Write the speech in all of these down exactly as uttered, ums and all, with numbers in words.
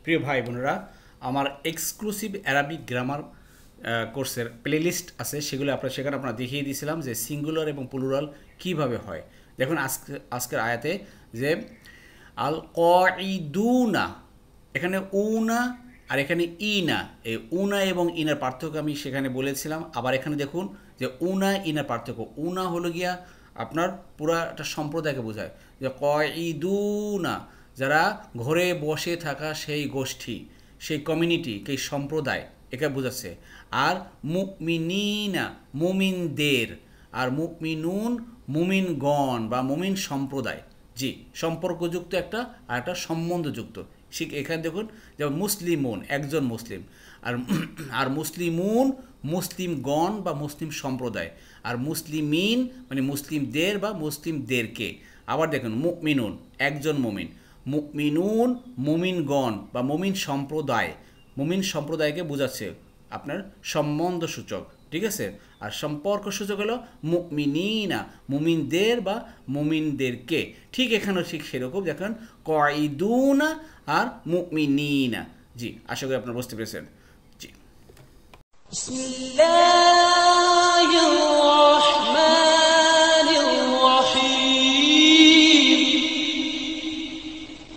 প্রিয় ভাই বোনেরা, আমার এক্সক্লুসিভ অ্যারাবিক গ্রামার কোর্সের প্লেলিস্ট আছে, সেগুলো আপনারা সেখানে আপনারা দেখিয়ে দিয়েছিলাম যে সিঙ্গুলার এবং প্লুরাল কিভাবে হয়। দেখুন আজকে আজকের আয়াতে যে আল কয়দুনা, এখানে উনা আর এখানে ইনা, এই উনা এবং ইনার পার্থক্য আমি সেখানে বলেছিলাম। আবার এখানে দেখুন যে উনা ইনার পার্থক্য, উনা হলো গিয়া আপনার পুরা একটা সম্প্রদায়কে বোঝায়, যে কয়দুনা যারা ঘরে বসে থাকা সেই গোষ্ঠী, সেই কমিউনিটি, সেই সম্প্রদায়, একে বোঝাচ্ছে। আর মুমিনিনা মুমিনদের, আর মুমিনুন মুমিনগণ বা মুমিন সম্প্রদায়। জি, সম্পর্কযুক্ত একটা আর একটা সম্বন্ধযুক্ত। ঠিক এখানে দেখুন যেমন মুসলিমুন একজন মুসলিম, আর আর মুসলিমুন মুসলিমগণ বা মুসলিম সম্প্রদায়, আর মুসলিমিন মানে মুসলিমদের বা মুসলিমদেরকে। আবার দেখুন মুমিনুন একজন মুমিন, মুমিনুন মুমিনগণ বা মুমিন সম্প্রদায়, মুমিন সম্প্রদায়কে বোঝাচ্ছে আপনার সম্বন্ধ সূচক, ঠিক আছে। আর সম্পর্ক সূচক হলো মুমিনিনা মুমিনদের বা মুমিনদেরকে। ঠিক এখানেও ঠিক সেরকম দেখেন কয়দুনা আর মুমিনিনা। জি, আশা করি আপনারা বুঝতে পেরেছেন। জি, বিসমিল্লাহির রাহমানির রাহিম।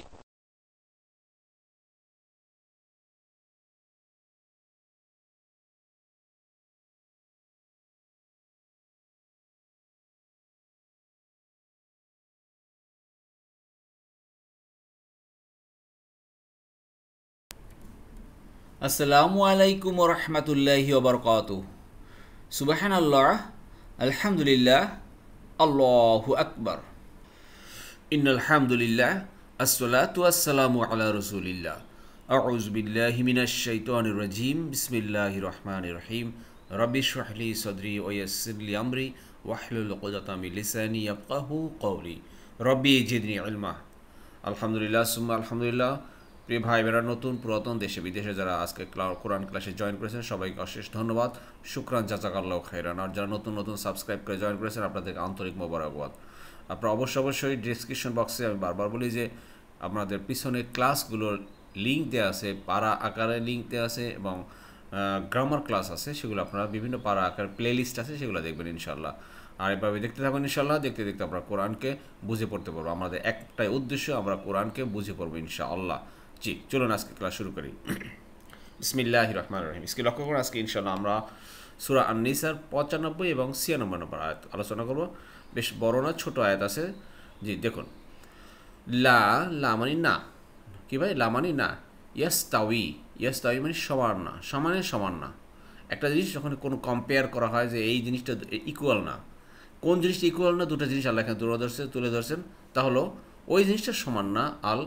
আসসালামু আলাইকুম ওয়া রাহমাতুল্লাহি ওয়া বারাকাতুহু। সুবহানাল্লাহ, আলহামদুলিল্লাহ, আল্লাহু আকবার। ইন্নাল হামদুলিল্লাহ, আসসালাতু ওয়াসসালামু আলা রাসূলিল্লাহ। আউযু বিল্লাহি মিনাশ শাইতানির রাজীম। বিসমিল্লাহির রাহমানির রাহিম। রাব্বি ইশরাহ লি সাদরি ওয়া ইয়াসসির লি আমরি ওয়াহলুল উকদাতাম মিন লিসানি ইয়াফকাহু কওলি। রাব্বি জিদনি ইলমা। আলহামদুলিল্লাহ সুম্মা আলহামদুলিল্লাহ। প্রিয় ভাই বোনেরা, নতুন পুরাতন দেশে বিদেশে যারা আজকে কোরআন ক্লাসে জয়েন করেছেন সবাইকে অশেষ ধন্যবাদ। শুকরান, জাযাকাল্লাহু খাইরান। আর যারা নতুন নতুন সাবস্ক্রাইব করে জয়েন করেছেন আপনাদেরকে আন্তরিক মোবারকবাদ। আপনারা অবশ্যই অবশ্যই ডিসক্রিপশন বক্সে, আমি বারবার বলি যে আপনাদের পিছনে ক্লাসগুলোর লিঙ্ক দেওয়া আছে, পারা আকারে লিঙ্ক দেওয়া আছে এবং গ্রামার ক্লাস আছে, সেগুলো আপনারা বিভিন্ন পারা আকার প্লে লিস্ট আছে, সেগুলো দেখবেন ইনশাল্লাহ। আর এভাবে দেখতে থাকবেন ইনশাল্লাহ। দেখতে দেখতে আমরা কোরআনকে বুঝে পড়তে পারবো। আমাদের একটাই উদ্দেশ্য, আমরা কোরআনকে বুঝে পড়বো ইনশাআল্লাহ। জি, চলুন আজকে ক্লাস শুরু করি। বিসমিল্লাহির রহমানির রহিম। আজকে লক্ষ্য করুন, আজকে ইনশাআল্লাহ আমরা সূরা আন-নিসার পঁচানব্বই এবং ছিয়ানব্বই নম্বর আয়াত আলোচনা করব। বেশ বড় না, ছোট আয়াত আছে। জি, দেখুন লা লা মানে না, কি ভাই? লা মানে না। ইয়াস্তাউই ইয়াস্তাউই মানে সমান না, সমানে সমান না। একটা জিনিস যখন কোনো কম্পেয়ার করা হয় যে এই জিনিসটা ইকুয়াল না, কোন জিনিসটা ইকুয়াল না? দুটো জিনিস আল্লাহ এখানে তুলে ধরছে তুলে ধরছেন তা হলো ওই জিনিসটা সমান না। আল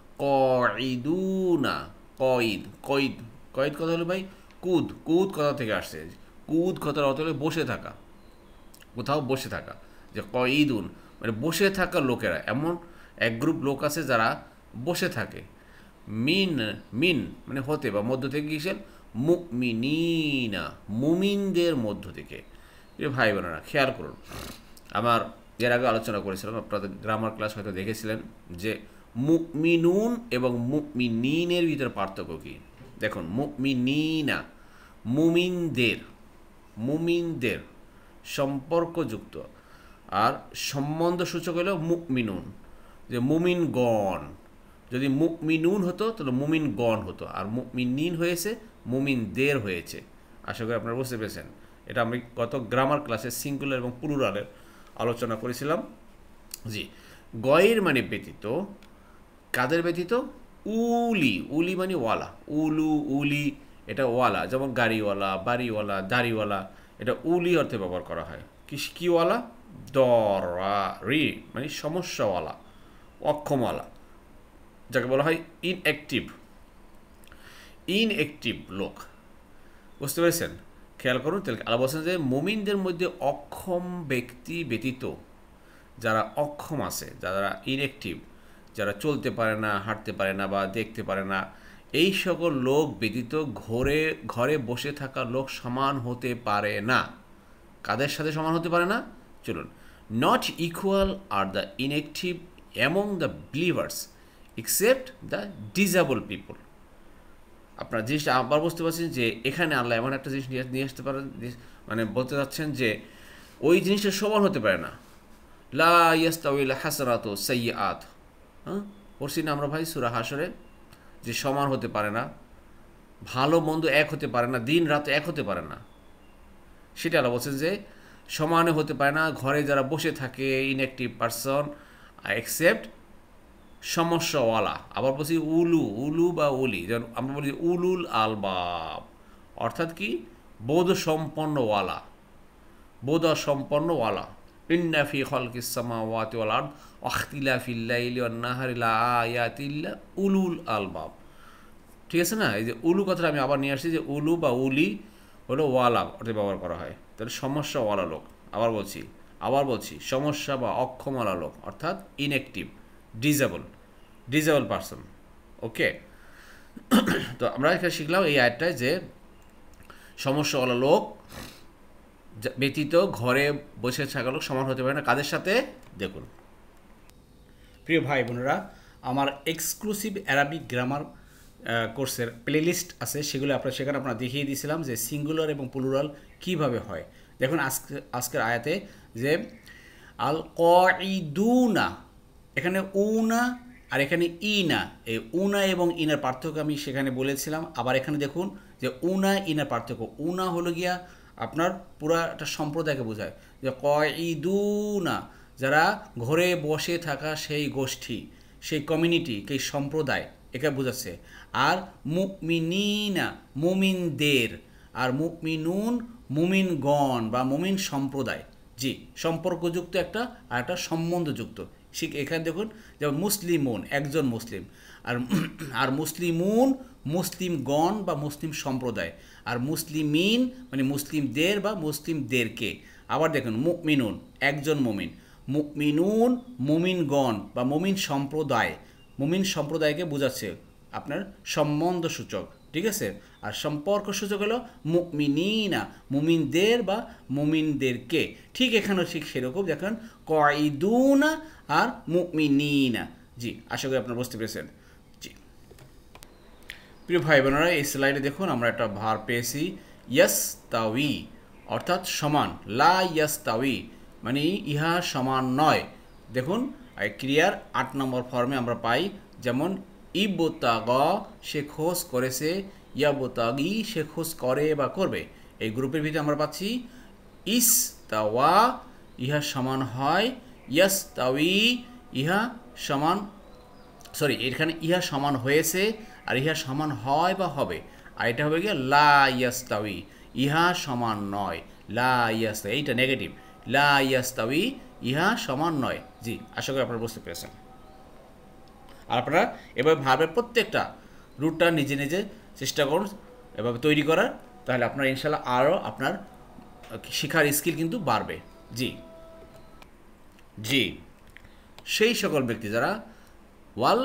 কয়দুনা, কয়দ কয়দ কয়দ কথা হলো ভাই কুদ। কুদ কথা থেকে আসছে। কুদ কথার অর্থ হলো বসে থাকা, কোথাও বসে থাকা। যে কয়দুন মানে বসে থাকা লোকেরা, এমন এক গ্রুপ লোক আছে যারা বসে থাকে। মিন মিন মানে হতে বা মধ্য থেকে কিসের? মুমিনিনা মুমিনদের মধ্য থেকে। ভাই বোনেরা খেয়াল করুন, আমার এর আগে আলোচনা করেছিলাম, আপনাদের গ্রামার ক্লাস হয়তো দেখেছিলেন যে মুমিনুন এবং মুমিনিনের ভিতরে পার্থক্য কী। দেখুন মুমিনিনা মুমিনদের, মুমিনদের সম্পর্কযুক্ত, আর সম্বন্ধ সূচক হলো মুমিনুন, যে মুমিনগণ। যদি মুমিনুন হতো তাহলে মুমিনগণ হতো, আর মুমিনিন হয়েছে মুমিনদের হয়েছে। আশা করি আপনারা বুঝতে পেরেছেন। এটা আমি গত গ্রামার ক্লাসে সিঙ্গুলার এবং প্লুরালের আলোচনা করেছিলাম। জি, গয়ের মানে ব্যতীত, কাদের ব্যতীত? উলি, উলি মানে ওয়ালা, উলু উলি, এটা ওয়ালা, যেমন গাড়িওয়ালা, বাড়িওয়ালা, দাড়িওয়ালা, এটা উলি অর্থে ব্যবহার করা হয়। কি কিওয়ালা? দরি মানে সমস্যাওয়ালা, অক্ষমওয়ালা, যাকে বলা হয় ইনঅ্যাক্টিভ, ইনঅ্যাক্টিভ লোক। বুঝতে পেরেছেন? খেয়াল করুন, তাহলে আল্লাহ বলছেন যে মুমিনদের মধ্যে অক্ষম ব্যক্তি ব্যতীত, যারা অক্ষম আছে, যারা ইনঅ্যাক্টিভ, যারা চলতে পারে না, হাঁটতে পারে না বা দেখতে পারে না, এই সকল লোক ব্যতীত ঘরে ঘরে বসে থাকা লোক সমান হতে পারে না। কাদের সাথে সমান হতে পারে না? চলুন, not equal are the inactive among the believers except the disable people. আপনার জিনিসটা আবার বুঝতে পারছেন যে এখানে আল্লাহ এমন একটা জিনিস নিয়ে নিয়ে আসতে পারেন, মানে বলতে চাচ্ছেন যে ওই জিনিসটা সমান হতে পারে না। লা ইয়াস্তাউল হাসানাতু সাইয়্যাত, হ্যাঁ পড়ছি না আমরা ভাই সূরা হাশরে, যে সমান হতে পারে না, ভালো মন্দ এক হতে পারে না, দিন রাত এক হতে পারে না। সেটা আল্লাহ বলছেন যে সমানে হতে পারে না ঘরে যারা বসে থাকে ইনঅ্যাক্টিভ পারসন এক্সেপ্ট সমস্যাওয়ালা। আবার বলছি উলু, উলু বা উলি, যেমন আমরা বলি উলুল আলবাব, অর্থাৎ কি বোধ সম্পন্নওয়ালা, বোধ সম্পন্নওয়ালা। ইন্না ফি খালকিস সামাওয়াতি ওয়াল আরদ ওয়া ইখতিলাফিল লাইলি ওয়ান নাহারি লাআয়াতিল উলুল আলবাব। ঠিক আছে না? এই যে উলু কথাটা আমি আবার নিয়ে আসছি, যে উলু বা উলি হলো ওয়ালা অর্থে ব্যবহার করা হয়, তাহলে সমস্যাওয়ালা লোক। আবার বলছি আবার বলছি সমস্যা বা অক্ষমওয়ালা লোক, অর্থাৎ inactive, disable, disable person. Okay, তো আমরা এখানে শিখলাম এই আয়াতটায় যে সমস্যাওয়ালা লোক ব্যতীত ঘরে বসে থাকা লোক সমান হতে পারে না কাদের সাথে? দেখুন প্রিয় ভাই বোনেরা, আমার এক্সক্লুসিভ অ্যারাবিক গ্রামার কোর্সের প্লেলিস্ট আছে, সেগুলো আপনার সেখানে আপনারা দেখিয়ে দিয়েছিলাম যে সিঙ্গুলার এবং প্লুরাল কিভাবে হয়। দেখুন আজকে আজকের আয়াতে যে আল কাঈদুনা, এখানে উনা আর এখানে ইনা, এই উনা এবং ইনার পার্থক্য আমি সেখানে বলেছিলাম। আবার এখানে দেখুন যে উনা ইনার পার্থক্য, উনা হলো গিয়া আপনার পুরা একটা সম্প্রদায়কে বোঝায়, যে কাঈদুনা যারা ঘরে বসে থাকা সেই গোষ্ঠী, সেই কমিউনিটি, সেই সম্প্রদায়, একে বোঝাচ্ছে। আর মুমিনিনা মুমিনদের, আর মুমিনুন মুমিনগণ বা মুমিন সম্প্রদায়, জি সম্পর্কযুক্ত একটা আর একটা সম্বন্ধযুক্ত। ঠিক এখানে দেখুন যেমন মুসলিমুন একজন মুসলিম, আর আর মুসলিমুন মুসলিমগণ বা মুসলিম সম্প্রদায়, আর মুসলিমিন মানে মুসলিমদের বা মুসলিমদেরকে। আবার দেখুন মুমিনুন একজন মুমিন, মুমিনুন মুমিনগণ বা মুমিন সম্প্রদায়, মুমিন সম্প্রদায়কে বোঝাচ্ছে আপনার সম্বন্ধ সূচক। ঠিক আছে, আর সম্পর্ক সূচক হলো মুমিনিনা মুমিনদের বা মুমিনদেরকে। ঠিক এখানেও ঠিক সেরকম দেখেন কাঈদুনা আর মুমিনিনা। জি আশা করি আপনারা বুঝতে পেরেছেন। জি প্রিয় ভাই বোনেরা, এই স্লাইডে দেখুন আমরা একটা ভার পেয়েছি ইয়াস্তাউই, অর্থাৎ সমান। লা ইয়াস্তাউই মানে ইহা সমান নয়। দেখুন ক্রিয়ার আট নম্বর ফর্মে আমরা পাই, যেমন ইবতাগা সে খোঁজ করেছে, ইয়াবতাগি সে খোঁজ করে বা করবে। এই গ্রুপের ভিতরে আমরা পাচ্ছি ইস্তাওয়া ইহা সমান হয়, ইয়াস্তাউই ইহা সমান, সরি এখানে ইহা সমান হয়েছে আর ইহা সমান হয় বা হবে। আর এটা হবে গিয়ে লা ইয়াস্তাউই ইহা সমান নয়, লা ইয়াস্তাউই এইটা নেগেটিভ, লা ইয়াস্তাউই ইহা সমান নয়। জি আশা করি আপনারা বুঝতে পেরেছেন। আর আপনারা এভাবে ভাবের প্রত্যেকটা রুটটা নিজে নিজে চেষ্টা করুন এভাবে তৈরি করার, তাহলে আপনার ইনশাল্লাহ আরও আপনার শিখার স্কিল কিন্তু বাড়বে। জি জি সেই সকল ব্যক্তি যারা ওয়াল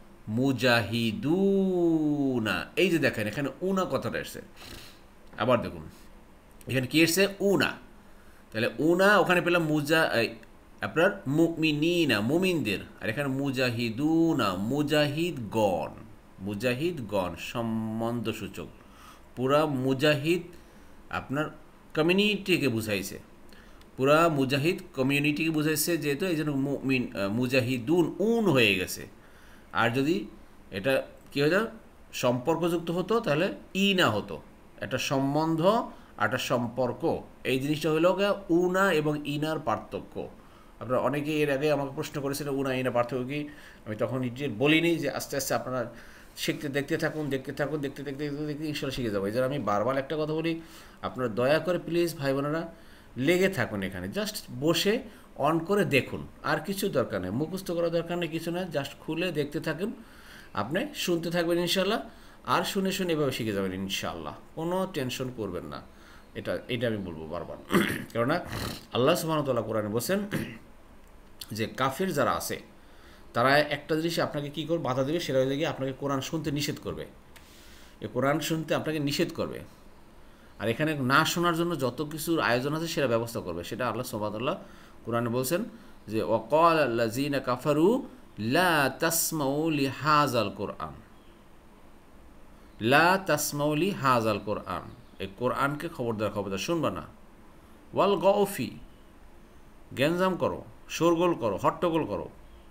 মুজাহিদুনা, এই যে দেখেন এখানে উনা কথাটা এসছে, আবার দেখুন এখানে কি এসছে উনা, তাহলে উনা ওখানে পেলাম মুজা আপনার মুমিনিনা মুমিনদের, আর এখানে মুজাহিদুনা মুজাহিদগণ, মুজাহিদগণ সম্বন্ধ সূচক, পুরা মুজাহিদ আপনার কমিউনিটিকে বুঝাইছে, পুরা মুজাহিদ কমিউনিটিকে বুঝাইছে, যেহেতু এই জন্য মুমিন মুজাহিদুন উন হয়ে গেছে। আর যদি এটা কী হয়ে যায় সম্পর্কযুক্ত হতো তাহলে ই না হতো, একটা সম্বন্ধ আর একটা সম্পর্ক, এই জিনিসটা হলো উনা এবং ইনার পার্থক্য। আপনারা অনেকে এর আগে আমাকে প্রশ্ন করেছিলেন উনা ইনা পার্থক্য কি, আমি তখন নিজে বলিনি, যে আস্তে আস্তে আপনারা শিখতে দেখতে থাকুন দেখতে থাকুন দেখতে দেখতে দেখতে দেখতে ইনশাল্লাহ শিখে যাবো। এই জন্য আমি বারবার একটা কথা বলি, আপনারা দয়া করে প্লিজ ভাই বোনেরা লেগে থাকুন, এখানে জাস্ট বসে অন করে দেখুন, আর কিছু দরকার নেই, মুখস্থ করার দরকার নেই, কিছু না, জাস্ট খুলে দেখতে থাকুন, আপনি শুনতে থাকবেন ইনশাল্লাহ, আর শুনে শুনে এভাবে শিখে যাবেন ইনশাআল্লাহ, কোনো টেনশন করবেন না। এটা এটা আমি বলবো বারবার, কেননা আল্লাহ সুবহানাহু ওয়া তাআলা কোরআনে বলছেন যে কাফির যারা আছে তারা একটা জিনিস আপনাকে কী করবে, বাধা দেবে, সেটা হয়ে গিয়ে আপনাকে কোরআন শুনতে নিষেধ করবে, এই কোরআন শুনতে আপনাকে নিষেধ করবে, আর এখানে না শোনার জন্য যত কিছুর আয়োজন আছে সেটা ব্যবস্থা করবে। সেটা আল্লাহ সুবহানাহু ওয়া তাআলা কোরআনে বলছেন যে ওয়াকাল আল্লাযিনা কাফারু লা তাসমাউ লিহাযাল কোরআন, লা তাসমাউলি হাজাল কোরআন, এই কোরআনকে খবরদার খবরদার শুনবা না। ওয়াল গফি, গ্যাঞ্জাম করো, শোরগোল করো, হট্টগোল করো।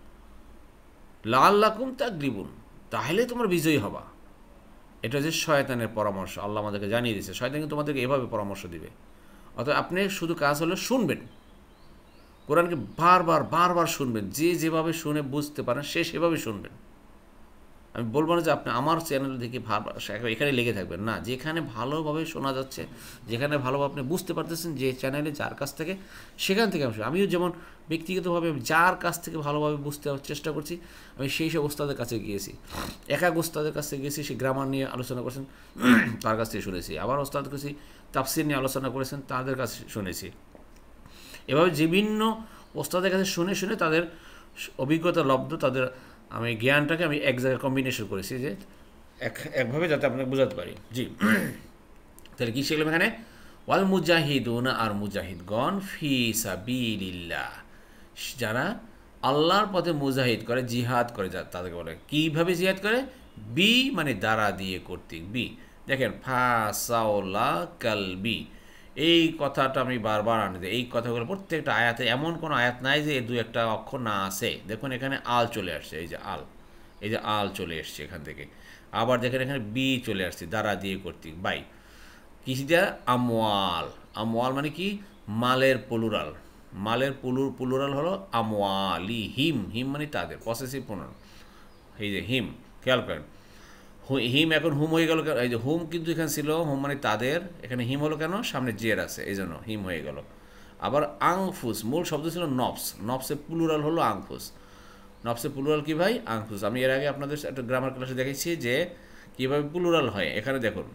লাআল্লাকুম তাগলিবুন, তাহলে তোমার বিজয়ী হবা। এটা যে শয়তানের পরামর্শ, আল্লাহ আমাদেরকে জানিয়ে দিয়েছে শয়তান কিন্তু তোমাদেরকে এভাবে পরামর্শ দিবে। অর্থাৎ আপনি শুধু কাজ হলো শুনবেন, কোরআনকে বারবার বারবার শুনবেন, যে যেভাবে শুনে বুঝতে পারেন সে সেভাবে শুনবেন। আমি বলবো না যে আপনি আমার চ্যানেল থেকে বারবার এখানে লেগে থাকবেন, না, যেখানে ভালোভাবে শোনা যাচ্ছে, যেখানে ভালোভাবে আপনি বুঝতে পারতেছেন যে চ্যানেলে যার কাছ থেকে, সেখান থেকে আমি আমিও যেমন ব্যক্তিগতভাবে যার কাছ থেকে ভালোভাবে বুঝতে চেষ্টা করছি, আমি সেই সব ওস্তাদের কাছে গিয়েছি। এক এক ওস্তাদের কাছে গিয়েছি, সে গ্রামার নিয়ে আলোচনা করেছেন, তার কাছ থেকে শুনেছি। আবার ওস্তাদ কাছে তাফসির নিয়ে আলোচনা করেছেন, তাদের কাছে শুনেছি। এভাবে বিভিন্ন ওস্তাদের কাছে শুনে শুনে তাদের অভিজ্ঞতা লব্ধ, তাদের আমি জ্ঞানটাকে আমি এক জায়গায় কম্বিনেশন করেছি, যে এক একভাবে যাতে আপনাকে বোঝাতে পারি। জি, তাহলে কী শিখলাম এখানে? ওয়াল মুজাহিদুনা, আর মুজাহিদগণ, ফি সাবিলিল্লাহ, যারা আল্লাহর পথে মুজাহিদ করে, জিহাদ করে, যা তাদেরকে বলে। কীভাবে জিহাদ করে? বি মানে দ্বারা দিয়ে, কর্তৃক। বি দেখেন, ফা সাওলা কালবি, এই কথাটা আমি বারবার আনি দিই। এই কথাগুলো প্রত্যেকটা আয়াতে, এমন কোনো আয়াত নাই যে দু একটা অক্ষর না আসে। দেখুন এখানে আল চলে আসছে, এই যে আল, এই যে আল চলে এসছে এখান থেকে। আবার দেখেন এখানে বি চলে আসছে, দ্বারা দিয়ে কর্তৃক, বাই। কৃষিটা আমওয়াল, আমওয়াল মানে কি? মালের প্লুরাল, মালের পুলুর প্লুরাল হলো আমওয়ালি। হিম, হিম মানে তাদের, পসেসিভ প্রোনাউন, এই যে হিম, খেয়াল করেন। হিম এখন হুম হয়ে গেল, এই যে হুম কিন্তু এখানে ছিল হুম মানে তাদের, এখানে হিম হলো কেন? সামনে জের আছে, এই জন্য হিম হয়ে গেল। আবার আংফুস, মূল শব্দ ছিল নফস, নফসের প্লুরাল হলো আংফুস। নফসের প্লুরাল কি ভাই? আংফুস। আমি এর আগে আপনাদের একটা গ্রামার ক্লাসে দেখেছি যে কীভাবে প্লুরাল হয়। এখানে দেখুন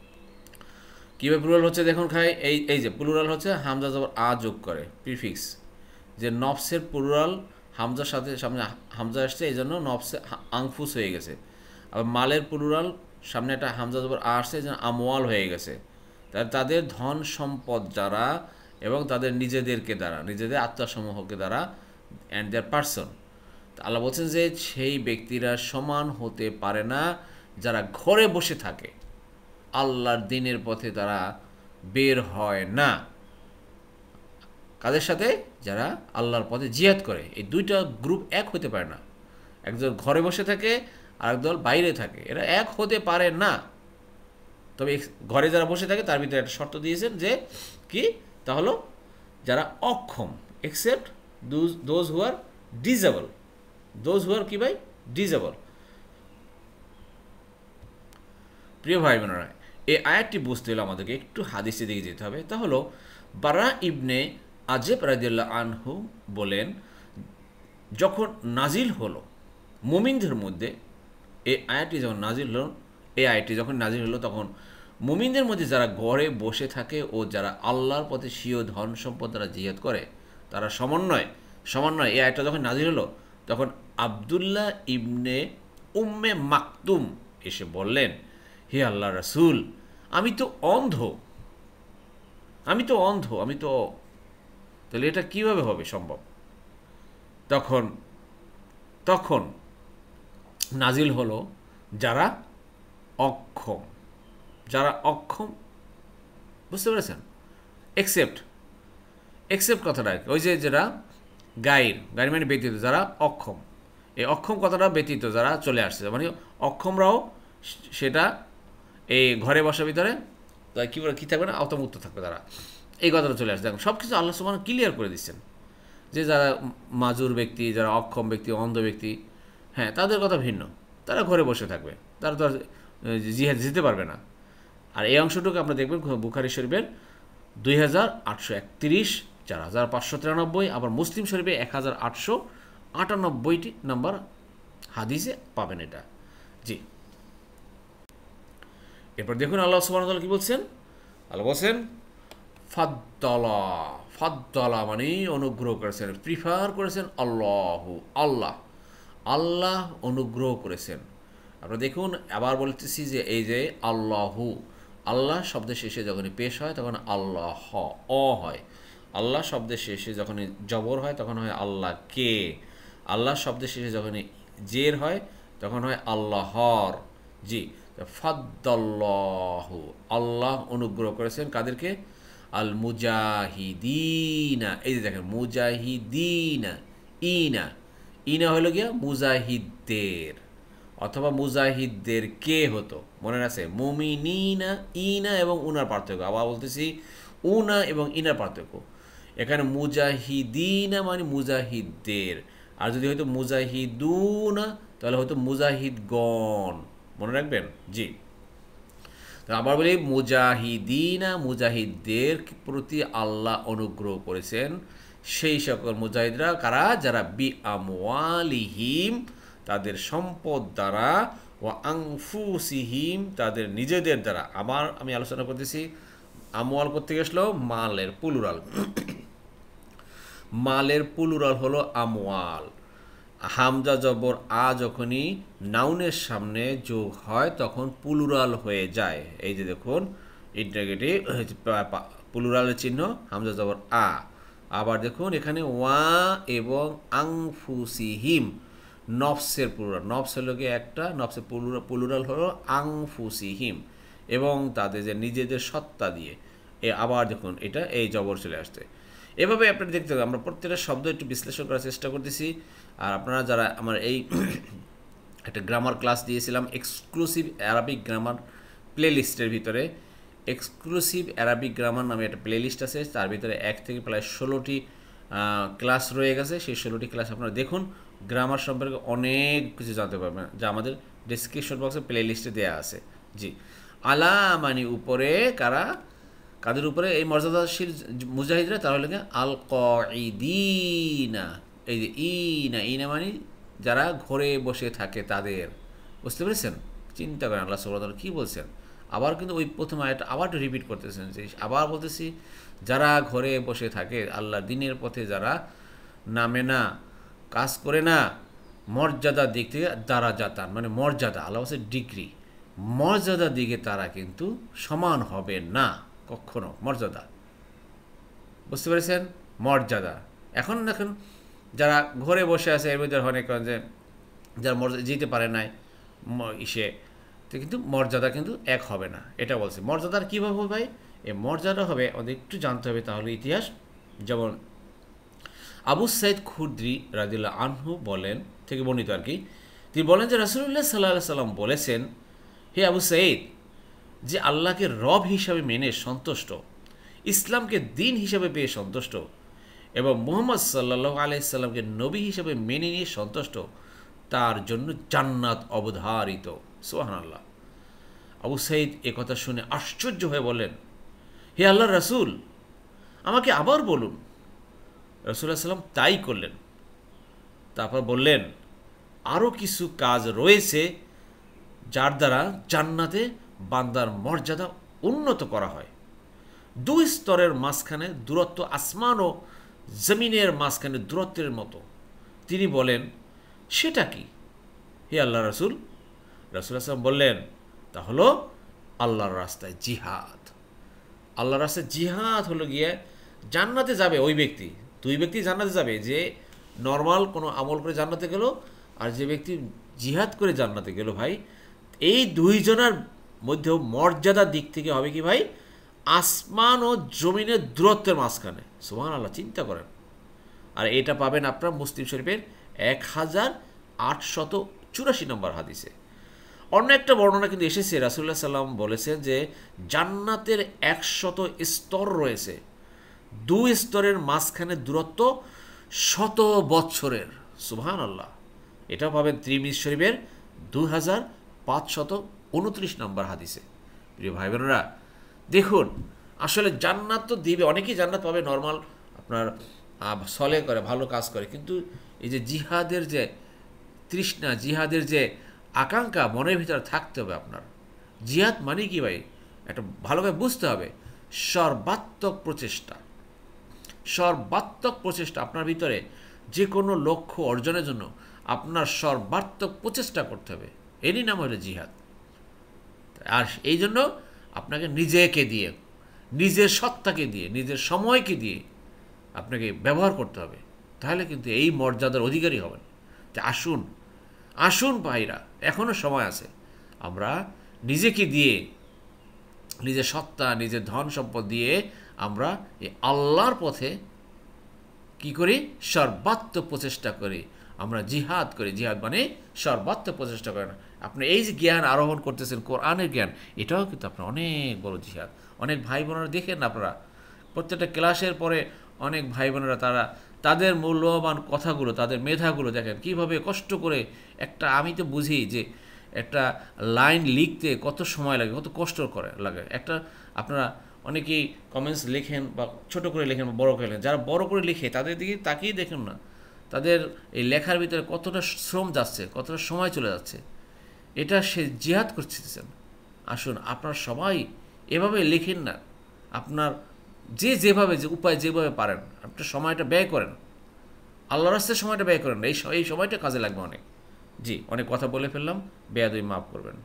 কীভাবে প্লুরাল হচ্ছে, দেখুন খাই, এই এই যে প্লুরাল হচ্ছে হামজা জবর আ যোগ করে, প্রিফিক্স, যে নফসের প্লুরাল হামজার সাথে সামনে হামজা আসছে, এই জন্য নফসে আংফুস হয়ে গেছে। আবার মালের প্লুরাল সামনে একটা হামজা জবর আ আসছে, যেন আমওয়াল হয়ে গেছে। তাহলে তাদের ধন সম্পদ যারা, এবং তাদের নিজেদেরকে দ্বারা, নিজেদের আত্মাসমূহকে দ্বারা, অ্যান্ড দেয়ার পার্সন। আল্লাহ বলছেন যে সেই ব্যক্তিরা সমান হতে পারে না যারা ঘরে বসে থাকে, আল্লাহর দিনের পথে তারা বের হয় না। কাদের সাথে? যারা আল্লাহর পথে জিহাদ করে। এই দুইটা গ্রুপ এক হতে পারে না। একজন ঘরে বসে থাকে, আর একদল বাইরে থাকে, এরা এক হতে পারে না। তবে ঘরে যারা বসে থাকে তার ভিতরে একটা শর্ত দিয়েছেন, যে কি? তা হলো যারা অক্ষম, except those who are disable. Those who are কি ভাই? ডিজেবল। প্রিয় ভাই বোনেরা, এই আয়াতটি বুঝতে হলে আমাদেরকে একটু হাদিসের দিকে যেতে হবে। তা হলো বারা ইবনে আজেব রাদিয়াল্লাহু আনহু বলেন, যখন নাজিল হলো মুমিনদের মধ্যে, এই আয়াতটি যখন নাজিল হলো, এই আয়াতটি যখন নাজিল হলো তখন মুমিনদের মধ্যে যারা ঘরে বসে থাকে ও যারা আল্লাহর পথে স্বীয় ধন সম্পদ দ্বারা জিহাদ করে, তারা সমন্বয় সমন্বয় এই আয়াতটা যখন নাজিল হলো, তখন আবদুল্লাহ ইবনে উম্মে মাকতুম এসে বললেন, হে আল্লাহ রাসূল, আমি তো অন্ধ, আমি তো অন্ধ, আমি তো, তাহলে এটা কিভাবে হবে সম্ভব? তখন তখন নাজিল হলো যারা অক্ষম, যারা অক্ষম, বুঝতে পেরেছেন? এক্সেপ্ট এক্সেপ্ট কথাটা ওই যে যারা গাইর, গাইর মানে ব্যতীত, যারা অক্ষম, এই অক্ষম কথাটা ব্যতীত যারা চলে আসছে, মানে অক্ষমরাও সেটা এই ঘরে বসার ভিতরে কী বলে কী থাকবে না, আওতামুক্ত থাকবে তারা, এই কথাটা চলে আসছে। দেখুন সব কিছু আল্লাহ সুবহানাহু ক্লিয়ার করে দিচ্ছেন, যে যারা মাজুর ব্যক্তি, যারা অক্ষম ব্যক্তি, অন্ধ ব্যক্তি, হ্যাঁ তাদের কথা ভিন্ন, তারা ঘরে বসে থাকবে, তারা তো আর জিহাদ যেতে পারবে না। আর এই অংশটুকু আমরা দেখবেন বুখারী শরীফের দুই হাজার আটশো একত্রিশ, চার হাজার পাঁচশো তিরানব্বই, আবার মুসলিম শরীফে এক হাজার আটশো আটানব্বইটি নম্বর হাদিসে পাবেন এটা। জি, এরপর দেখুন আল্লাহ সুবহানাহু ওয়া তাআলা কি বলছেন। আল্লাহ বলছেন ফাদ্দালা, ফাদ্দালা মানে অনুগ্রহ করেছেন, প্রিফার করেছেন, আল্লাহু, আল্লাহ, আল্লাহ অনুগ্রহ করেছেন। আপনারা দেখুন আবার বলতেছি যে এই যে আল্লাহু, আল্লাহ শব্দের শেষে যখনই পেশ হয় তখন আল্লাহ অ হয়, আল্লাহ শব্দের শেষে যখনই জবর হয় তখন হয় আল্লাহ কে, আল্লাহ শব্দের শেষে যখনই জের হয় তখন হয় আল্লাহর। জি, ফাদ্দাল্লাহু, আল্লাহ অনুগ্রহ করেছেন কাদেরকে? আল মুজাহিদিনা। এই যে দেখেন মুজাহিদিনা, ইনা ইনা হলো গিয়া মুজাহিদদের, অথবা মুজাহিদদের কে হতো মনে আছে? মুমিনিনা, ইনা এবং উনার পার্থক্য। আবার বলতেছি উনা এবং ইনার পার্থক্য। এখানে মুজাহিদিনা মানে মুজাহিদদের, আর যদি হয়তো মুজাহিদুনা তাহলে হয়তো মুজাহিদগণ, মনে রাখবেন। জি, তো আবার বলি মুজাহিদিনা, মুজাহিদদের প্রতি আল্লাহ অনুগ্রহ করেছেন সেই সকল মুজাহিদরা কারা? যারা বি আমওয়ালিহিম, তাদের সম্পদ দ্বারা, ও আনফুসিহিম, তাদের নিজেদের দ্বারা। আবার আমি আলোচনা করতেছি আমওয়াল করতে গেছিল মালের প্লুরাল, মালের প্লুরাল হলো আমওয়াল। হামজা জবর আ যখনই নাউনের সামনে যোগ হয় তখন প্লুরাল হয়ে যায়। এই যে দেখুন ইন্টারগেটিভ প্লুরালের চিহ্ন হামজা জবর আ। আবার দেখুন এখানে ওয়া এবং আংফুসিহিম, নফসের প্লুরাল, নফস হলো গিয়ে একটা, নফসের প্লুরাল প্লুরাল হলো আংফুসিহিম, এবং তাদের যে নিজেদের সত্তা দিয়ে। এ আবার দেখুন এটা এই জবর চলে আসছে। এভাবে আপনারা দেখতে হবে, আমরা প্রত্যেকটা শব্দ একটু বিশ্লেষণ করার চেষ্টা করতেছি। আর আপনারা যারা আমার এই একটা গ্রামার ক্লাস দিয়েছিলাম এক্সক্লুসিভ অ্যারাবিক গ্রামার প্লেলিস্টের ভিতরে, এক্সক্লুসিভ অ্যারাবিক গ্রামার নামে একটা প্লেলিস্ট আছে, তার ভিতরে এক থেকে প্রায় ষোলোটি ক্লাস রয়ে গেছে। সেই ষোলোটি ক্লাস আপনারা দেখুন, গ্রামার সম্পর্কে অনেক কিছু জানতে পারবেন, যা আমাদের ডেসক্রিপশন বক্সে প্লেলিস্টে দেওয়া আছে। জি, আলা মানে উপরে, কারা? কাদের উপরে? এই মর্যাদাশীল মুজাহিদরা, তারা হলো আল কাঈদিনা। এই যে ইনা, ইনা মানে যারা ঘরে বসে থাকে তাদের, বুঝতে পেরেছেন? চিন্তা করেন আল্লাহ সুবহানাহু ওয়া তাআলা কী বলছেন। আবার কিন্তু ওই প্রথম আয়াতটা আবার একটু রিপিট করতেছেন, যে আবার বলতেছি যারা ঘরে বসে থাকে, আল্লাহ দিনের পথে যারা নামে না, কাজ করে না, মর্যাদার দিক থেকে দ্বারা যাতান মানে মর্যাদা, আল্লাহ বলছে ডিগ্রি, মর্যাদার দিকে তারা কিন্তু সমান হবে না কখনো। মর্যাদা, বুঝতে পেরেছেন? মর্যাদা। এখন দেখুন যারা ঘরে বসে আছে এর মধ্যে অনেক যে যারা মর্যাদা যেতে পারে নাই ইসে, তো কিন্তু মর্যাদা কিন্তু এক হবে না, এটা বলছে। মর্যাদার কীভাবে হবে ভাই? এই মর্যাদা হবে আমাদের একটু জানতে হবে তাহলে ইতিহাস। যেমন আবু সাইদ খুদরি রাদিয়াল্লাহু আনহু বলেন, থেকে বর্ণিত আর কি, তিনি বলেন যে রাসূলুল্লাহ সাল্লাল্লাহু আলাইহি সাল্লাম বলেছেন, হে আবু সাইদ, যে আল্লাহকে রব হিসাবে মেনে সন্তুষ্ট, ইসলামকে দিন হিসাবে পেয়ে সন্তুষ্ট, এবং মুহাম্মদ সাল্লাল্লাহু আলাইহি সাল্লামকে নবী হিসাবে মেনে নিয়ে সন্তুষ্ট, তার জন্য জান্নাত অবধারিত। সুবহানাল্লাহ। আবু সাইদ এ কথা শুনে আশ্চর্য হয়ে বলেন, হে আল্লাহর রাসূল, আমাকে আবার বলুন। রাসূলুল্লাহ সাল্লাম তাই করলেন। তারপর বললেন, আরও কিছু কাজ রয়েছে যার দ্বারা জান্নাতে বান্দার মর্যাদা উন্নত করা হয়। দুই স্তরের মাঝখানে দূরত্ব আসমান ও জমিনের মাঝখানে দূরত্বের মতো। তিনি বলেন, সেটা কি হে আল্লাহ রাসূল? রাসূলুল্লাহ সাল্লাল্লাহু আলাইহি ওয়াসাল্লাম বললেন, তা হলো আল্লাহর রাস্তায় জিহাদ। আল্লাহর রাস্তায় জিহাদ হলো গিয়ে জান্নাতে যাবে ওই ব্যক্তি, দুই ব্যক্তি জান্নাতে যাবে, যে নর্মাল কোনো আমল করে জান্নাতে গেল আর যে ব্যক্তি জিহাদ করে জান্নাতে গেল। ভাই এই দুইজনের মধ্যেও মর্যাদার দিক থেকে হবে কি ভাই? আসমান ও জমিনের দূরত্বের মাঝখানে। সুবহানাল্লাহ, চিন্তা করেন। আর এটা পাবেন আপনার মুসলিম শরীফের এক হাজার আটশত চুরাশি নম্বর হাদিসে। অন্য একটা বর্ণনা কিন্তু এসেছে, রাসূলুল্লাহ সাল্লাম বলেছেন যে জান্নাতের একশত স্তর রয়েছে, দুই স্তরের মাঝখানে দূরত্ব শত বৎসরের। সুবহানাল্লাহ। এটাও পাবেন তিরমিজি শরীফের দুই হাজার পাঁচশত উনত্রিশ নম্বর হাদিসে। প্রিয় ভাই বোনেরা, দেখুন আসলে জান্নাত তো দিবে, অনেকেই জান্নাত পাবে নর্মাল আপনার সলে করে, ভালো কাজ করে, কিন্তু এই যে জিহাদের যে তৃষ্ণা, জিহাদের যে আকাঙ্ক্ষা মনের ভিতরে থাকতে হবে আপনার। জিহাদ মানে কি ভাই? একটা ভালোভাবে বুঝতে হবে, সর্বাত্মক প্রচেষ্টা, সর্বাত্মক প্রচেষ্টা আপনার ভিতরে যে কোনো লক্ষ্য অর্জনের জন্য আপনার সর্বাত্মক প্রচেষ্টা করতে হবে, এরই নাম হলো জিহাদ। আর এই জন্য আপনাকে নিজেকে দিয়ে, নিজের সত্তাকে দিয়ে, নিজের সময়কে দিয়ে আপনাকে ব্যবহার করতে হবে, তাহলে কিন্তু এই মর্যাদার অধিকারী হবেন। তো আসুন আসুন ভাইরা, এখনও সময় আছে, আমরা নিজেকে দিয়ে, নিজের সত্তা, নিজের ধন সম্পদ দিয়ে আমরা এই আল্লাহর পথে কি করি? সর্বাত্মক প্রচেষ্টা করি, আমরা জিহাদ করি। জিহাদ মানে সর্বাত্মক প্রচেষ্টা করেন। আপনি এই যে জ্ঞান আরোহণ করতেছেন, কোরআনের জ্ঞান, এটাও কিন্তু আপনার অনেক বড় জিহাদ। অনেক ভাই বোনেরা দেখেন আপনারা প্রত্যেকটা ক্লাসের পরে অনেক ভাই বোনেরা তারা তাদের মূল্যবান কথাগুলো, তাদের মেধাগুলো দেখেন কীভাবে কষ্ট করে একটা, আমি তো বুঝি যে একটা লাইন লিখতে কত সময় লাগে, কত কষ্ট করে লাগে একটা। আপনারা অনেকেই কমেন্টস লেখেন বা ছোটো করে লেখেন বা বড়ো করে লেখেন, যারা বড়ো করে লিখে তাদের দিকে তাকিয়ে দেখুন না, তাদের এই লেখার ভিতরে কতটা শ্রম যাচ্ছে, কতটা সময় চলে যাচ্ছে। এটা সে জিহাদ করতেছেন। আসুন আপনারা সবাই এভাবে লেখেন না, আপনার যে যেভাবে যে উপায় যেভাবে পারেন আপনার সময়টা ব্যয় করেন, আল্লাহর রাস্তায় সময়টা ব্যয় করেন। এই এই সময়টা কাজে লাগবে অনেক। জি, অনেক কথা বলে ফেললাম, বেয়াদবি মাফ করবেন।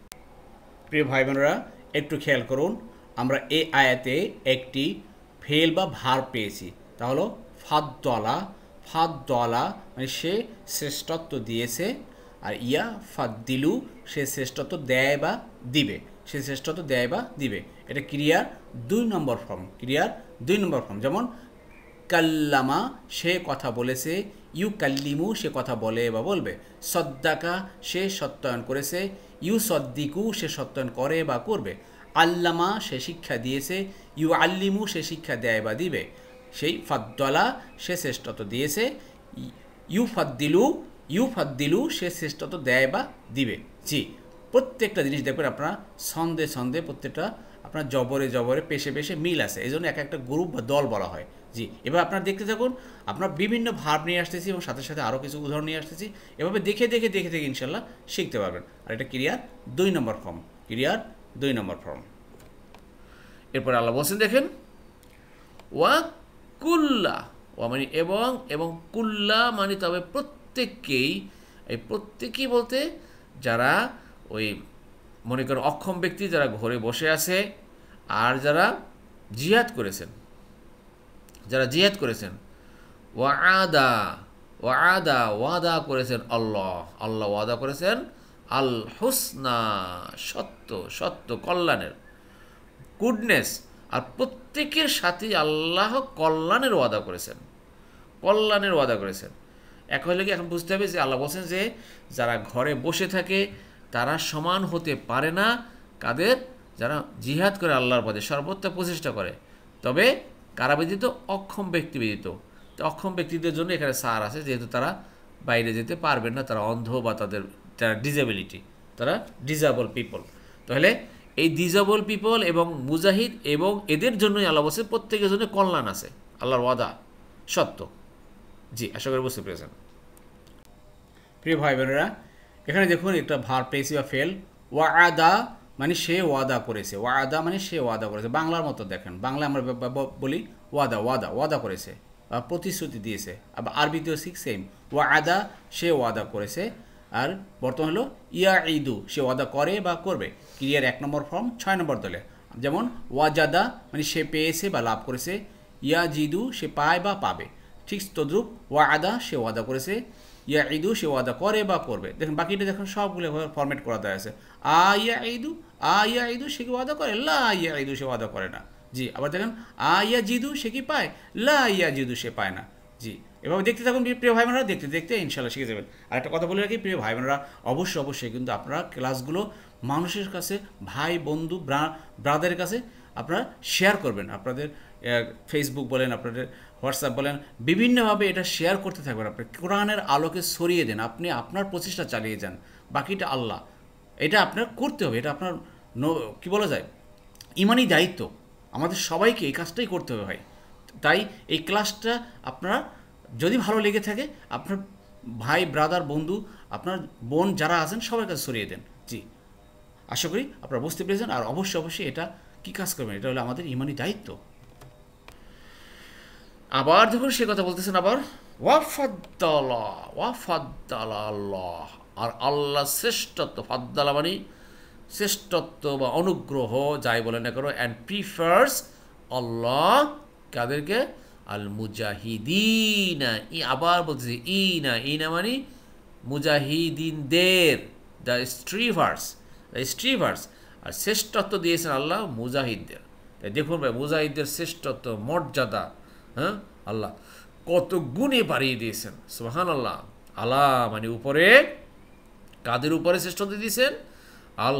প্রিয় ভাই বোনেরা, একটু খেয়াল করুন, আমরা এই আয়াতে একটি ফেল বা ভার পেয়েছি। তা হলো ফাদ্দলা। ফাদ্দলা মানে সে শ্রেষ্ঠত্ব দিয়েছে, আর ইয়া ফাদ্দিলু সে শ্রেষ্ঠত্ব দেয় বা দিবে, সে শ্রেষ্ঠত্ব দেয় বা দিবে। এটা ক্রিয়ার দুই নম্বর ফর্ম, ক্রিয়ার দুই নম্বর ফর্ম। যেমন কাল্লামা সে কথা বলেছে, ইউ কাল্লিমু সে কথা বলে বা বলবে, সদ্দাকা সে সত্যায়ন করেছে, ইউ সদ্দিকু সে সত্যায়ন করে বা করবে, আল্লামা সে শিক্ষা দিয়েছে, ইউ আল্লিমু সে শিক্ষা দেয় বা দিবে। সেই ফাদ্দলা সে শ্রেষ্ঠত্ব দিয়েছে, ইউ ফাদ্দিলু ইউ ফাদ্দিলু সে শ্রেষ্ঠত্ব দেয় বা দিবে। জি, প্রত্যেকটা জিনিস দেখবেন আপনারা ছন্দে ছন্দে প্রত্যেকটা আপনার জবরে জবরে পেশে পেশে মিল আছে, এই জন্য এক একটা গ্রুপ বা দল বলা হয়। জি, এবার আপনারা দেখতে থাকুন, আপনার বিভিন্ন ভার্ব নিয়ে আসতেছি এবং সাথে সাথে আরও কিছু উদাহরণ নিয়ে আসতেছি। এভাবে দেখে দেখে দেখে দেখে ইনশাল্লাহ শিখতে পারবেন। আর এটা ক্রিয়ার দুই নম্বর ফর্ম, ক্রিয়ার দুই নম্বর ফর্ম। এরপর আল্লাহ বলছেন দেখেন, ওয়া কুল্লা, ওয়া মানে এবং, এবং কুল্লা মানে তবে প্রত্যেককেই। এই প্রত্যেকেই বলতে যারা ওই মনে করেন অক্ষম ব্যক্তি, যারা ঘরে বসে আছে, আর যারা জিহাদ করেছেন, যারা জিহাদ করেছেন, ওয়াদা ওয়াদা ওয়াদা করেছেন আল্লাহ, আল্লাহ ওয়াদা করেছেন আল হুসনা সত্য, সত্য কল্যাণের, গুডনেস। আর প্রত্যেকের সাথে আল্লাহ কল্যাণের ওয়াদা করেছেন, কল্যাণের ওয়াদা করেছেন। এক হলে কি এখন বুঝতে হবে যে আল্লাহ বলছেন যে যারা ঘরে বসে থাকে তারা সমান হতে পারে না কাদের? যারা জিহাদ করে আল্লাহর পথে সর্বোচ্চ প্রচেষ্টা করে। তবে কারা ব্যতীত? অক্ষম ব্যক্তি ব্যতীত। তো অক্ষম ব্যক্তিদের জন্য এখানে সার আছে, যেহেতু তারা বাইরে যেতে পারবেন না, তারা অন্ধ বা তাদের যারা ডিজেবিলিটি, তারা ডিজেবল পিপল। তাহলে এই ডিজেবল পিপল এবং মুজাহিদ এবং এদের জন্যই আল্লাহ বলছে প্রত্যেকের জন্য কল্যাণ আছে, আল্লাহর ওয়াদা সত্য। জি, আশা করি বুঝতে পেরেছেন। প্রিয় ভাই বোনেরা, এখানে দেখুন একটা ভার পেয়েছি বা ফেল। ওয়াদা মানে সে ওয়াদা করেছে, ওয়াদা মানে সে ওয়াদা করেছে। বাংলার মতো দেখেন, বাংলা আমরা বলি ওয়াদা, ওয়াদা ওয়াদা করেছে বা প্রতিশ্রুতি দিয়েছে। আবার আরবিতেও ঠিক সেম, ওয়াদা সে ওয়াদা করেছে। আর বর্তমান হলো ইয়া ঈদু সে ওয়াদা করে বা করবে, ক্রিয়ার এক নম্বর ফর্ম ছয় নম্বর দলে। যেমন ওয়াজাদা মানে সে পেয়েছে বা লাভ করেছে, ইয়া জিদু সে পায় বা পাবে। ঠিক তদ্রুপ ওয়াদা সে ওয়াদা করেছে, ইয়া ঈদু সে ওয়াদা করে বা করবে। দেখুন বাকিটা দেখুন সবগুলো ফরম্যাট করা দেওয়া আছে। আ ইয়া ঈদু, আ ইয়া ঈদু সে কি ওয়াদা করে? লা ইয়া ঈদু সে ওয়াদা করে না। জি, আবার দেখেন আ ইয়া জিদু সে কি পায়? লা ইয়া জিদু সে পায় না। জি, এভাবে দেখতে থাকুন প্রিয় ভাই বোনেরা, দেখতে দেখতে ইনশাল্লাহ শিখে যাবেন। আর একটা কথা বলে রাখি প্রিয় ভাই বোনেরা, অবশ্যই অবশ্যই কিন্তু আপনারা ক্লাসগুলো মানুষের কাছে, ভাই বন্ধু ব্রাদারের কাছে আপনারা শেয়ার করবেন। আপনাদের ফেসবুক বলেন, আপনাদের হোয়াটসঅ্যাপ বলেন, বিভিন্নভাবে এটা শেয়ার করতে থাকবেন। আপনি কোরআনের আলোকে ছড়িয়ে দেন, আপনি আপনার প্রচেষ্টা চালিয়ে যান, বাকিটা আল্লাহ। এটা আপনার করতে হবে, এটা আপনার কি বলা যায় ইমানি দায়িত্ব। আমাদের সবাইকে এই কাজটাই করতে হবে ভাই। তাই এই ক্লাসটা আপনারা যদি ভালো লেগে থাকে, আপনার ভাই ব্রাদার বন্ধু আপনার বোন যারা আছেন সবার কাছে ছড়িয়ে দেন। জি, আশা করি আপনারা বুঝতে পেরেছেন। আর অবশ্যই অবশ্যই এটা কী কাজ করবেন, এটা হলো আমাদের ইমানি দায়িত্ব। আবার দেখুন সে কথা বলতেছেন, আবার ওয়াফাদ্দালা ওয়াফাদ্দালা আল্লাহ, আর আল্লাহ শ্রেষ্ঠত্ব, ফাদ্দালা মানে শ্রেষ্ঠত্ব বা অনুগ্রহ যাই বলে না করো, অ্যান্ড প্রিফার্স আল্লাহ কাদেরকে? আল মুজাহিদিনা। ই আবার বলতেছে ইনা, ইনা মানে মুজাহিদিনদের, দ্য স্ট্রিভার্স, দ্য স্ট্রিভার্স, আর শ্রেষ্ঠত্ব দিয়েছেন আল্লাহ মুজাহিদদের। তাই দেখুন ভাই, মুজাহিদদের শ্রেষ্ঠত্ব, মর্যাদা, হ্যাঁ আল্লাহ কত গুণে বাড়িয়ে দিয়েছেন। সুবহানাল্লাহ। আলা মানে উপরে, কাদের উপরে শ্রেষ্ঠত্ব দিয়েছেন? আল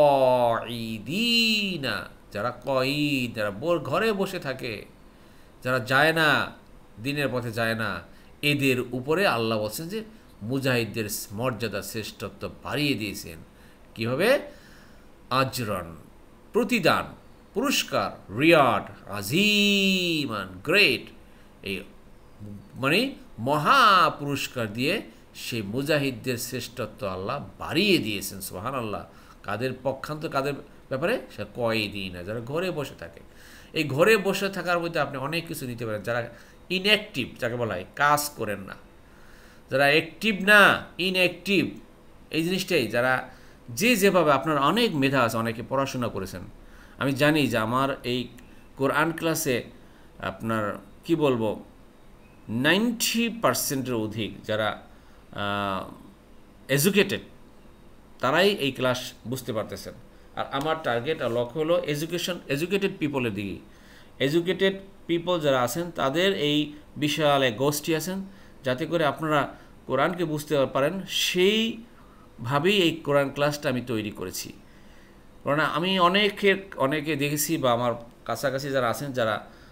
কঈদিনা, যারা কঈদ, যারা ঘরে বসে থাকে, যারা যায় না, দিনের পথে যায় না, এদের উপরে আল্লাহ বলছেন যে মুজাহিদদের মর্যাদা, শ্রেষ্ঠত্ব বাড়িয়ে দিয়েছেন। কীভাবে? আজরান, প্রতিদান, পুরস্কার, রিয়াড, আজিমান, গ্রেট, এই মানে মহা পুরস্কার দিয়ে সেই মুজাহিদদের শ্রেষ্ঠত্ব আল্লাহ বাড়িয়ে দিয়েছেন। সুবহানাল্লাহ। কাদের পক্ষান্ত, কাদের ব্যাপারে? সে কয়েদিন, যারা ঘরে বসে থাকে। এই ঘরে বসে থাকার মধ্যে আপনি অনেক কিছু নিতে পারেন। যারা ইনঅ্যাক্টিভ, যাকে বলা হয় কাজ করেন না, যারা অ্যাক্টিভ না, ইনঅ্যাক্টিভ, এই জিনিসটাই, যারা যে যেভাবে, আপনার অনেক মেধা আছে, অনেকে পড়াশোনা করেছেন। আমি জানি যে আমার এই কোরআন ক্লাসে আপনার কি বলবো নাইনটি পার্সেন্টের অধিক যারা এডুকেটেড, তারাই এই ক্লাস বুঝতে পারতেছেন। আর আমার টার্গেট আর লক্ষ্য হলো এডুকেশন, এডুকেটেড পিপলের দিকে। এডুকেটেড পিপল যারা আছেন তাদের এই বিশাল এক গোষ্ঠী আছেন, যাতে করে আপনারা কোরআনকে বুঝতে পারেন, সেইভাবেই এই কোরআন ক্লাসটা আমি তৈরি করেছি। কারণ আমি অনেকে অনেকে দেখেছি, বা আমার কাছাকাছি যারা আছেন, যারা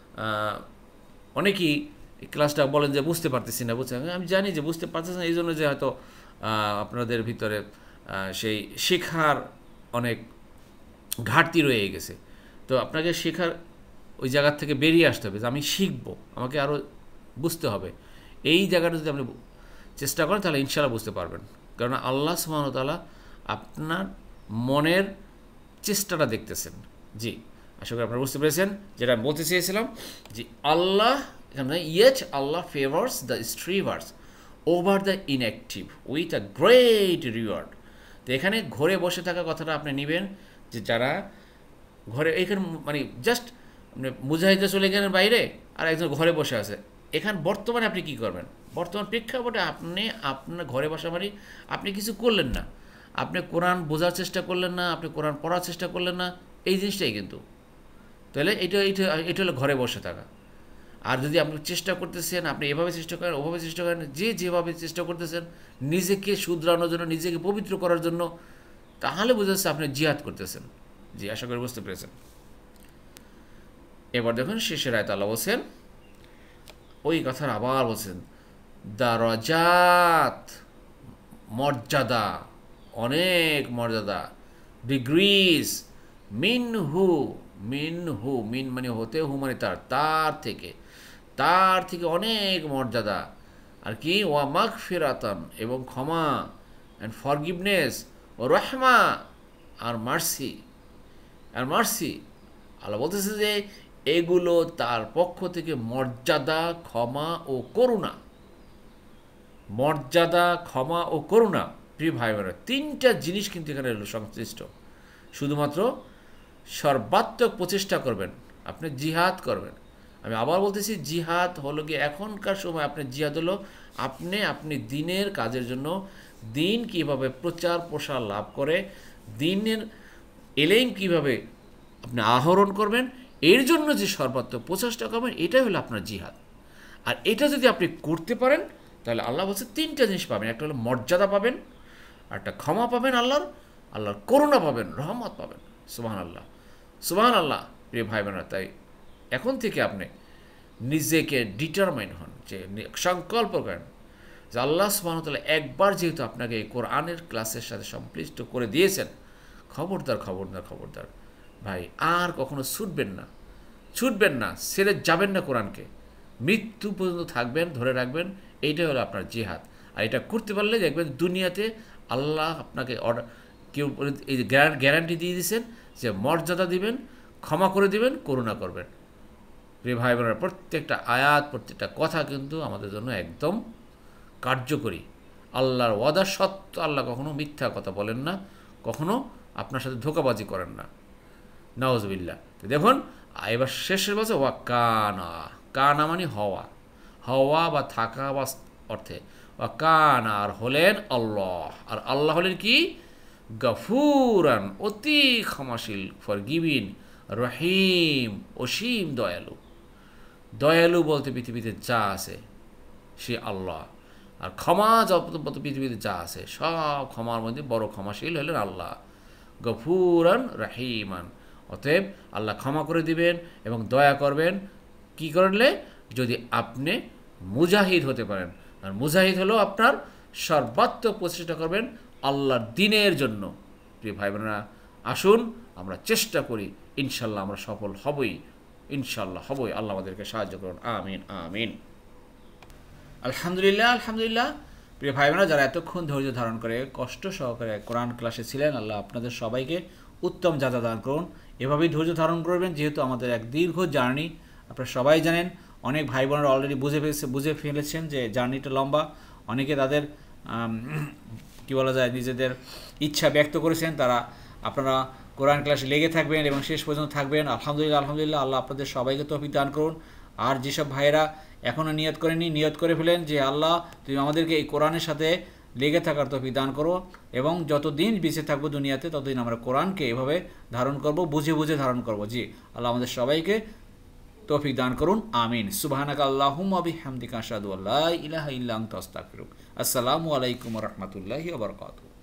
অনেকেই এই ক্লাসটা বলেন যে বুঝতে পারতেছি না, বুঝতে, আমি জানি যে বুঝতে পারতেছি না, এই জন্য যে হয়তো আপনাদের ভিতরে সেই শেখার অনেক ঘাটতি রয়ে গেছে। তো আপনাকে শেখার ওই জায়গার থেকে বেরিয়ে আসতে হবে, যে আমি শিখবো, আমাকে আরও বুঝতে হবে। এই জায়গাটা যদি আপনি চেষ্টা করেন তাহলে ইনশাআল্লাহ বুঝতে পারবেন। কারণ আল্লাহ সুবহানাহু ওয়া তাআলা আপনার মনের চেষ্টাটা দেখতেছেন। জি, আশা করি আপনারা বুঝতে পেরেছেন যেটা আমি বলতে চেয়েছিলাম। যে আল্লাহ এখানে, yet Allah favours the strivers over the inactive with a great reward. তো এখানে ঘরে বসে থাকা কথাটা আপনি নেবেন, যে যারা ঘরে, এখানে মানে জাস্ট আপনি মুজাহিদে চলে গেলেন বাইরে, আর একজন ঘরে বসে আছে। এখানে বর্তমানে আপনি কী করবেন? বর্তমান প্রেক্ষাপটে আপনি আপনার ঘরে বসা মানে আপনি কিছু করলেন না, আপনি কোরআন বোঝার চেষ্টা করলেন না, আপনি কোরআন পড়ার চেষ্টা করলেন না, এই জিনিসটাই কিন্তু। তাহলে এটা এটা এটা হলো ঘরে বসে থাকা। আর যদি আপনি চেষ্টা করতেছেন, আপনি এভাবে চেষ্টা করেন, ওভাবে চেষ্টা করেন, যে যেভাবে চেষ্টা করতেছেন নিজেকে শুধরানোর জন্য, নিজেকে পবিত্র করার জন্য, তাহলে বোঝা যাচ্ছে আপনি জিহাদ করতেছেন। জি, আশা করি বুঝতে পেরেছেন। এবার দেখুন শেষের আয়াতে আল্লাহ বলছেন, ওই কথার আবার বলছেন, দারাজাত, মর্যাদা, অনেক মর্যাদা, ডিগ্রিজ, মিনহু, মিনহু, মিন মানে হতে, হু মানে তার, তার থেকে, তার থেকে অনেক মর্যাদা। আর কি? ওয়া মাগফিরাতান, এবং ক্ষমা, অ্যান্ড ফরগিভনেস, ও রহমা, আর মার্সি, আর মার্সি। আল্লাহ বলতেছে যে এগুলো তার পক্ষ থেকে মর্যাদা, ক্ষমা ও করুণা। মর্যাদা, ক্ষমা ও করুণা। প্রিয় ভাই বোনেরা, তিনটা জিনিস কিন্তু এখানে সংশ্লিষ্ট। শুধুমাত্র সর্বাত্মক প্রচেষ্টা করবেন, আপনি জিহাদ করবেন। আমি আবার বলতেছি, জিহাদ হলো গিয়ে এখনকার সময় আপনার জিহাদ হলো আপনি আপনি দিনের কাজের জন্য, দিন কীভাবে প্রচার প্রসার লাভ করে, দিনের এলেম কীভাবে আপনি আহরণ করবেন, এর জন্য যে সর্বাত্মক প্রচেষ্টা করবেন, এটাই হলো আপনার জিহাদ। আর এটা যদি আপনি করতে পারেন, তাহলে আল্লাহ বলছে তিনটা জিনিস পাবেন। একটা হলো মর্যাদা পাবেন, একটা ক্ষমা পাবেন আল্লাহর, আল্লাহর করুণা পাবেন, রহমত পাবেন। সুবহানাল্লাহ, সুবহানাল্লাহ। প্রিয় ভাই বোনেরা, তাই এখন থেকে আপনি নিজেকে ডিটারমাইন হন, যে সংকল্প করেন যে আল্লাহ সুবহানাহু ওয়া তাআলা একবার যেহেতু আপনাকে এই কোরআনের ক্লাসের সাথে সম্পৃক্ত করে দিয়েছেন, খবরদার খবরদার খবরদার ভাই, আর কখনো ছুটবেন না, ছুটবেন না, ছেড়ে যাবেন না কোরআনকে, মৃত্যু পর্যন্ত থাকবেন, ধরে রাখবেন। এইটাই হলো আপনার জিহাদ। আর এটা করতে পারলে দেখবেন দুনিয়াতে আল্লাহ আপনাকে অর্ডার কেউ এই গ্যারান্টি দিয়ে দিয়েছেন যে মর্যাদা দিবেন, ক্ষমা করে দিবেন, করুণা করবেন। প্রিয় ভাই বোনেরা, প্রত্যেকটা আয়াত, প্রত্যেকটা কথা কিন্তু আমাদের জন্য একদম কার্যকরী। আল্লাহর ওয়াদা সত্য, আল্লাহ কখনো মিথ্যা কথা বলেন না, কখনো আপনার সাথে ধোঁকাবাজি করেন না। নাউজুবিল্লাহ। তো দেখুন এবার শেষের বলছে ওয়া কানা, কানা মানে হওয়া, হওয়া বা থাকা বা অর্থে, ওয়া কানা, আর হলেন আল্লাহ, আর আল্লাহ হলেন কি? গফুরান অতি ক্ষমাশীল, ফরগিভিং, রহিম অসীম দয়ালু। দয়ালু বলতে পৃথিবীতে যা আছে সে আল্লাহ, আর ক্ষমা বলতে পৃথিবীতে যা আছে সব ক্ষমার মধ্যে বড় ক্ষমাশীল হলেন আল্লাহ। গফুরান রহিমান, অতএব আল্লাহ ক্ষমা করে দিবেন এবং দয়া করবেন কি করলে, যদি আপনি মুজাহিদ হতে পারেন। আর মুজাহিদ হলো আপনার সর্বাত্মক প্রচেষ্টা করবেন আল্লাহর দ্বীনের জন্য। প্রিয় ভাই বোনেরা, আসুন আমরা চেষ্টা করি, ইনশাল্লাহ আমরা সফল হবই, ইনশাল্লাহ হবই। আল্লাহ আমাদেরকে সাহায্য করুন, আমিন আমিন। আলহামদুলিল্লাহ আলহামদুলিল্লাহ। প্রিয় ভাই বোনেরা, যারা এতক্ষণ ধৈর্য ধারণ করে কষ্ট সহকারে কোরআন ক্লাসে ছিলেন, আল্লাহ আপনাদের সবাইকে উত্তম যাজা দান করুন। এভাবেই ধৈর্য ধারণ করবেন, যেহেতু আমাদের এক দীর্ঘ জার্নি। আপনারা সবাই জানেন, অনেক ভাই বোনেরা অলরেডি বুঝে ফেলেছে বুঝে ফেলেছেন যে জার্নিটা লম্বা। অনেকে তাদের কি বলা যায় নিজেদের ইচ্ছা ব্যক্ত করেছেন, তারা আপনারা কোরআন ক্লাসে লেগে থাকবেন এবং শেষ পর্যন্ত থাকবেন। আলহামদুলিল্লাহ আলহামদুলিল্লাহ, আল্লাহ আপনাদের সবাইকে তৌফিক দান করুন। আর যেসব ভাইয়েরা এখনও নিয়ত করেনি, নিয়ত করে ফেলেন যে আল্লাহ তুমি আমাদেরকে এই কোরআনের সাথে লেগে থাকার তৌফিক দান করো, এবং যতদিন বেঁচে থাকবো দুনিয়াতে ততদিন আমরা কোরআনকে এভাবে ধারণ করব, বুঝে বুঝে ধারণ করব। জি, আল্লাহ আমাদের সবাইকে তৌফিক দান করুন, আমিন। সুবহানাকা আল্লাহুম্মা বিহামদিকা আশহাদু আল্লা ইলাহা ইল্লা আনতা আস্তাগফিরুক। আসসালামু আলাইকুম ওয়া রাহমাতুল্লাহি ওয়া বারাকাতুহু।